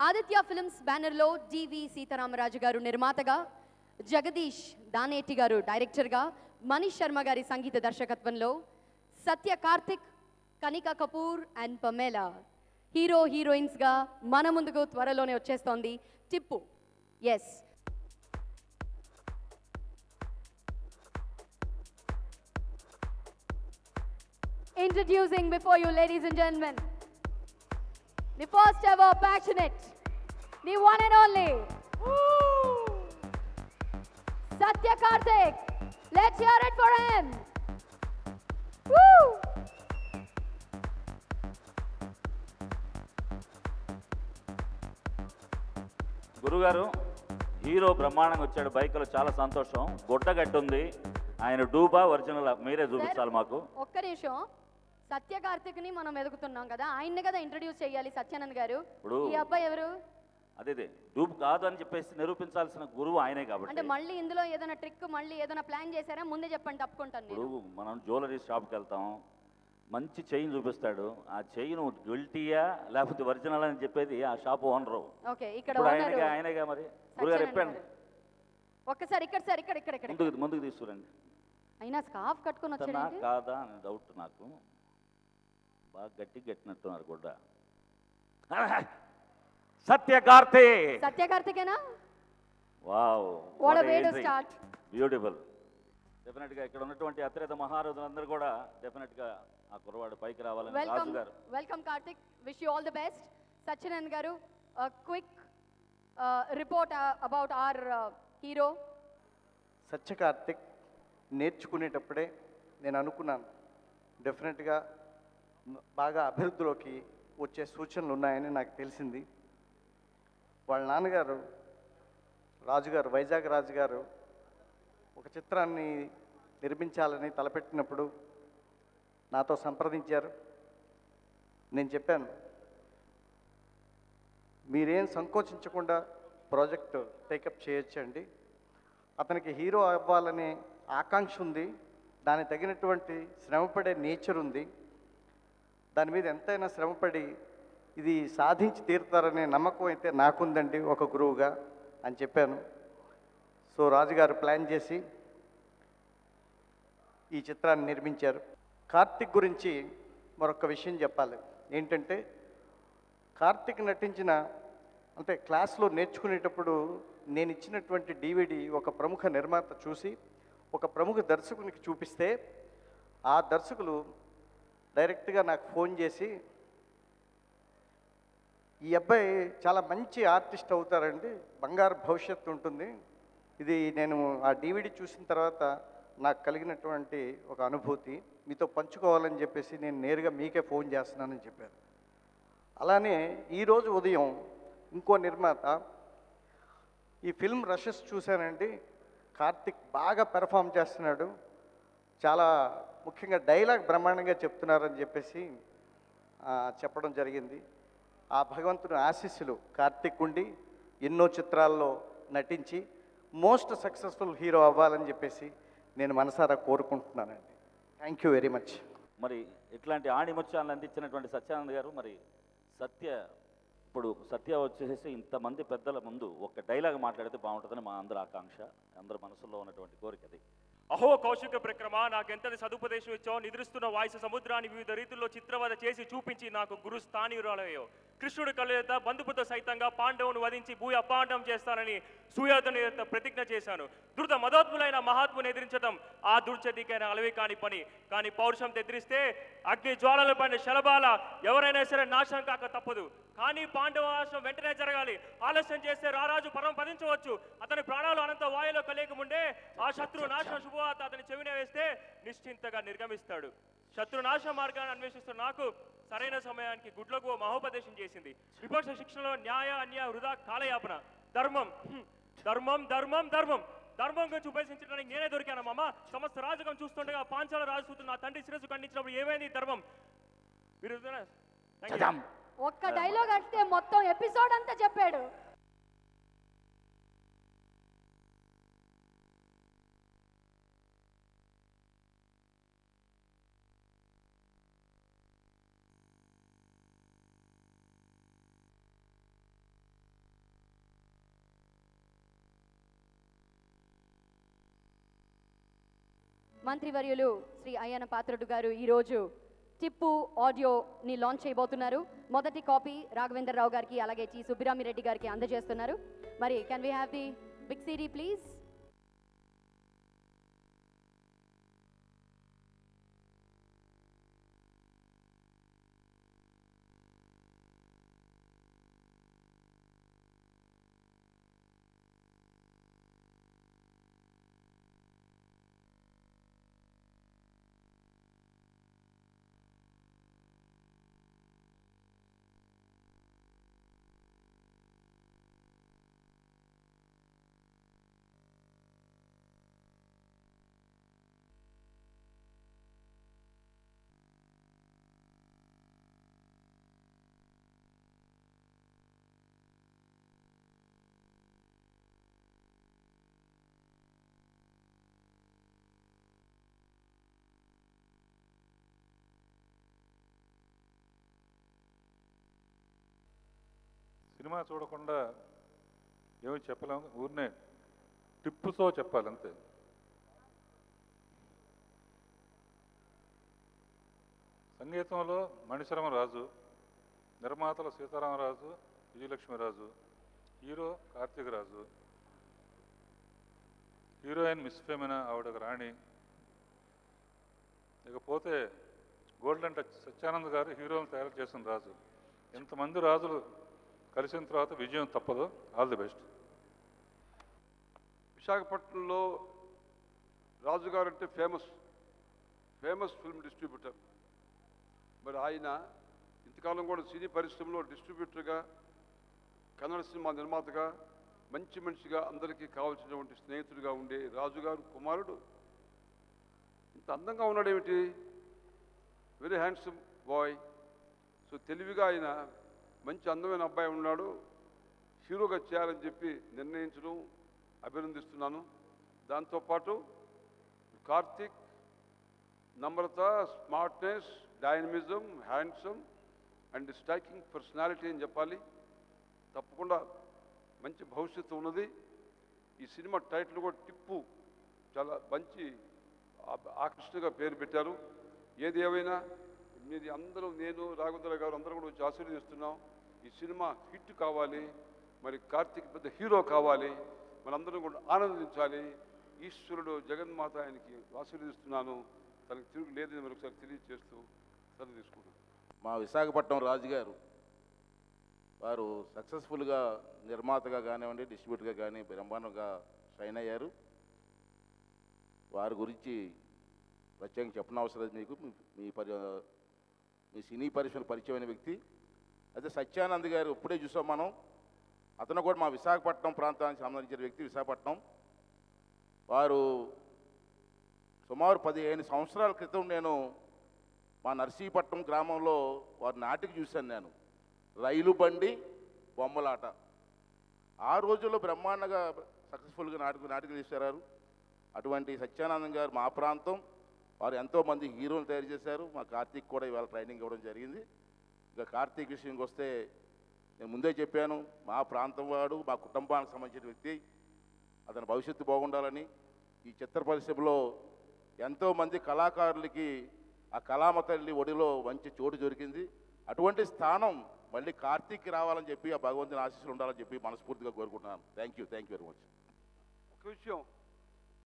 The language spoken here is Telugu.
ఆదిత్య ఫిల్మ్స్ బ్యానర్లో డివి సీతారామరాజు గారు నిర్మాతగా, జగదీష్ దానేటి గారు డైరెక్టర్గా, మనీష్ శర్మ గారి సంగీత దర్శకత్వంలో Satya Karthik, Kanika Kapoor and Pamela hero హీరోయిన్స్గా మన ముందుకు త్వరలోనే వచ్చేస్తోంది Tippu. Yes, introducing before you, ladies and gentlemen, the first ever passionate, the one and only Satya Karthik. Let's hear it for him. Woo! గురుగారు హీరో బ్రహ్మాండంగా వచ్చాడు, బైక్లో చాలా సంతోషం. గుడ్డ గట్టుంది, ఆయన డూబా ఒరిజినల్ మీరే చూపించాలి మాకు. ఒక్క నిమిషం, సత్య కార్తిక్ ని మనం ఎదుగుతున్నాం కదా, ఆయన్ని కదా ఇంట్రడ్యూస్ చేయాలి సత్యానంద్ గారు. ఈ అబ్బాయి ఎవరు? అదే డూబ్ కాదు అని చెప్పేసి నిరూపించాల్సిన గురువు ఆయనే కాబట్టి. అంటే మళ్ళీ ఇందులో ఏదైనా ట్రిక్, మళ్ళీ ఏదైనా ప్లాన్ చేశారా? ముందే చెప్పండి, తప్పుకుంటాను. ఇప్పుడు మనం జ్యువెలరీ షాప్కి వెళ్తాం, మంచి చైన్ చూపిస్తాడు, ఆ చైన్ గిల్టీయా లేకపోతే ఒరిజినల్ అని చెప్పేది ఆ షాప్ ఓనరు. ఓకే, ఇక్కడ ఆయనగా మరి గురుగారు చెప్పండి. ఒక్కసారి ఇక్కడ సార్, ఇక్కడ ఇక్కడ ఇక్కడ ముందుకు తీసుకురండి. అయినా స్కార్ఫ్ కట్టుకొని వచ్చారా కాదా అని డౌట్ నాకు. బాగా గట్టినట్టున్నారు గుడ్డ. సత్య కార్తిక్. సత్య కార్తికేనా? Wow, what a way to start. Beautiful. Definite గా ఇక్కడ ఉన్నటువంటి అత్యత మహారథులందరూ కూడా డెఫినెట్ గా ఆ కుర్రవాడు పైకి రావాలని. రాజు గారు, welcome Karthik, wish you all the best. Satyanand గారు, quick report about our hero. Satya Karthik నేర్చుకునేటప్పుడే నేను అనుకున్నాను డెఫినెట్గా బాగా అభివృద్ధిలోకి వచ్చే సూచనలు ఉన్నాయని నాకు తెలిసింది. వాళ్ళ నాన్నగారు రాజుగారు, వైజాగ్ రాజుగారు ఒక చిత్రాన్ని నిర్మించాలని తలపెట్టినప్పుడు నాతో సంప్రదించారు. నేను చెప్పాను, మీరేం సంకోచించకుండా ప్రాజెక్టు టేకప్ చేయొచ్చండి. అతనికి హీరో అవ్వాలనే ఆకాంక్ష ఉంది, దానికి తగినటువంటి శ్రమపడే నేచర్ ఉంది, దాని మీద ఎంతైనా శ్రమపడి ఇది సాధించి తీరుతారనే నమ్మకం అయితే నాకుందండి ఒక గురువుగా అని చెప్పాను. సో రాజుగారు ప్లాన్ చేసి ఈ చిత్రాన్ని నిర్మించారు. కార్తిక్ గురించి మరొక విషయం చెప్పాలి. ఏంటంటే కార్తిక్ నటించిన, అంటే క్లాస్లో నేర్చుకునేటప్పుడు నేను ఇచ్చినటువంటి DVD ఒక ప్రముఖ నిర్మాత చూసి ఒక ప్రముఖ దర్శకునికి చూపిస్తే ఆ దర్శకులు డైరెక్ట్గా నాకు ఫోన్ చేసి, ఈ అబ్బాయి చాలా మంచి ఆర్టిస్ట్ అవుతారండి, బంగారు భవిష్యత్తు ఉంటుంది, ఇది నేను ఆ DVD చూసిన తర్వాత నాకు కలిగినటువంటి ఒక అనుభూతి మీతో పంచుకోవాలని చెప్పేసి నేను నేరుగా మీకే ఫోన్ చేస్తున్నానని చెప్పారు. అలానే ఈరోజు ఉదయం ఇంకో నిర్మాత, ఈ ఫిల్మ్ రషెస్ చూశానండి, కార్తిక్ బాగా పెర్ఫామ్ చేస్తున్నాడు, చాలా ముఖ్యంగా డైలాగ్ బ్రహ్మాండంగా చెప్తున్నారని చెప్పేసి చెప్పడం జరిగింది. ఆ భగవంతుని ఆశీస్సులు కార్తిక్ ఉండి ఎన్నో చిత్రాల్లో నటించి మోస్ట్ సక్సెస్ఫుల్ హీరో అవ్వాలని చెప్పేసి నేను మనసారా కోరుకుంటున్నానండి. Thank you very much. మరి ఇట్లాంటి ఆణిముత్యాలను అందించినటువంటి సత్యానంద్ గారు, మరి ఇప్పుడు సత్య వచ్చేసి ఇంతమంది పెద్దల ముందు ఒక డైలాగ్ మాట్లాడితే బాగుంటుందని మా అందరి ఆకాంక్ష, అందరి మనసులో ఉన్నటువంటి కోరిక అది. అహో కౌశిక ప్రక్రమ, నాకెంతటి సదుపదేశం ఇచ్చావు. నిద్రిస్తున్న వాయుసు సముద్రాన్ని వివిధ రీతుల్లో చిత్రవద చేసి చూపించి నాకు గురు స్థానీయురాలయ్యో. కృష్ణుడి కళ్ళెత బంధుపుతో సైతంగా పాండవుని వధించి భూయ అపాండం చేస్తానని సూయోధను ప్రతిజ్ఞ చేశాను. ధృత మదోత్ములైన మహాత్ముని ఎదిరించడం ఆ దుర్చతికైన అలవి కాని పని. కానీ పౌరుషం ఎదిరిస్తే అగ్ని జ్వాలల పైన శలబాల ఎవరైనా సరే నాశనం కాక తప్పదు. కానీ పాండవ నాశనం వెంటనే జరగాలి. ఆలస్యం చేస్తే రారాజు పరం పదించవచ్చు. అతని ప్రాణాలు అనంత వాయులో కలియకముండే ఆ శత్రు నాశన శుభవార్త అతని చెవిన వేస్తే నిశ్చింతగా నిర్గమిస్తాడు. శత్రునాశ మార్గాన్ని అన్వేషిస్తున్న నాకు సరైన సమయానికి గుడ్లకు మహోపదేశం చేసింది. విపక్ష శిక్షణలో న్యాయ అన్యాయ వృధా కాలయాపన. ధర్మం ధర్మం ధర్మం ధర్మం ధర్మం గురించి ఉపదేశించడానికి నేనే దొరికాను మామ. సమస్త రాజకం చూస్తుండగా పాంచాల రాజసూతుడు నా తండ్రి శిరస్సు ఖండించినప్పుడు ఏమైంది ధర్మం? ఒక్క డైలాగ్ అంటే మొత్తం ఎపిసోడ్ అంతా చెప్పాడు. మంత్రివర్యులు శ్రీ అయ్యన్న పాత్రుడు గారు ఈరోజు టిప్పు ఆడియోని లాంచ్ చేయబోతున్నారు. మొదటి కాపీ రాఘవేంద్రరావు గారికి అలాగే టి సుబ్బిరామిరెడ్డి గారికి అందజేస్తున్నారు. మరి can we have the big CD please? Cinema చూడకుండా ఏమి చెప్పలేము, ఊరినే టిప్పుతో చెప్పాలి అంతే. సంగీతంలో మణిశర్మరాజు, నిర్మాతలు Sitarama Raju, Vijayalakshmi Raju, hero Karthik Raju, heroine Miss Femina ఆవిడ రాణి, ఇకపోతే గోల్డెన్ టచ్ సత్యానంద్ గారు హీరోని తయారు చేసిన రాజు. ఇంతమంది రాజులు కలిసిన తర్వాత విజయం తప్పదు. All the best. విశాఖపట్నంలో రాజుగారు అంటే ఫేమస్ ఫిల్మ్ డిస్ట్రిబ్యూటర్. మరి ఆయన ఇంతకాలం కూడా సినీ పరిశ్రమలో డిస్ట్రిబ్యూటర్గా, కన్నడ సినిమా నిర్మాతగా, మంచి మనిషిగా, అందరికీ కావాల్సినటువంటి స్నేహితుడిగా ఉండే రాజుగారు కుమారుడు ఇంత అందంగా ఉన్నాడేమిటి? Very handsome boy. సో తెలివిగా ఆయన మంచి అందమైన అబ్బాయి ఉన్నాడు, హీరోగా చేయాలని చెప్పి నిర్ణయించడం అభినందిస్తున్నాను. దాంతోపాటు కార్తీక్ నమ్రత, smartness, dynamism, handsome and striking personality అని చెప్పాలి. తప్పకుండా మంచి భవిష్యత్తు ఉన్నది. ఈ సినిమా టైటిల్ కూడా టిప్పు చాలా మంచి ఆకర్షణగా పేరు పెట్టారు. ఏది ఏమైనా మీది అందరూ, నేను రాఘవేంద్ర గారు అందరూ కూడా వచ్చి ఆశీర్వదిస్తున్నాం. ఈ సినిమా హిట్ కావాలి, మరి కార్తీక్ పెద్ద హీరో కావాలి, మనందరం కూడా ఆనందించాలి. ఈశ్వరుడు జగన్మాత ఆయనకి ఆశీర్వదిస్తున్నాను. తనకు తిరుగు లేదని మరొకసారి తెలియజేస్తూ సెలవు తీసుకున్నాను. మా విశాఖపట్నం రాజుగారు వారు సక్సెస్ఫుల్గా నిర్మాతగా కానివ్వండి, డిస్ట్రిబ్యూటర్గా కానీ బ్రహ్మాండంగా షైన్ అయ్యారు. వారి గురించి ప్రత్యేకంగా చెప్పనవసరం లేదు. మీకు మీ సినీ పరిశ్రమ పరిచయమైన వ్యక్తి. అయితే సత్యానంద్ గారు ఇప్పుడే చూసాం మనం. అతను కూడా మా విశాఖపట్నం ప్రాంతానికి సంబంధించిన వ్యక్తి. విశాఖపట్నం వారు సుమారు 15 సంవత్సరాల క్రితం నేను మా నర్సీపట్నం గ్రామంలో వారి నాటిక చూశాను. నేను రైలు బండి బొమ్మలాట. ఆ రోజుల్లో బ్రహ్మాండంగా సక్సెస్ఫుల్గా నాటిక తీశారు. అటువంటి సత్యానందం గారు మా ప్రాంతం, వారు ఎంతోమంది హీరోలు తయారు చేశారు. మా కార్తీక్ కూడా ఇవాళ ట్రైనింగ్ ఇవ్వడం జరిగింది. ఇంకా కార్తీక్ విషయంకి వస్తే నేను ముందే చెప్పాను, మా ప్రాంతం వాడు, మా కుటుంబానికి సంబంధించిన వ్యక్తి. అతని భవిష్యత్తు బాగుండాలని ఈ చిత్ర పరిశ్రమలో ఎంతోమంది కళాకారులకి ఆ కళామ తల్లి ఒడిలో మంచి చోటు దొరికింది. అటువంటి స్థానం మళ్ళీ కార్తీక్ రావాలని చెప్పి, ఆ భగవంతుని ఆశీస్సులు ఉండాలని చెప్పి మనస్ఫూర్తిగా కోరుకుంటున్నాను. Thank you very much. ఒక విషయం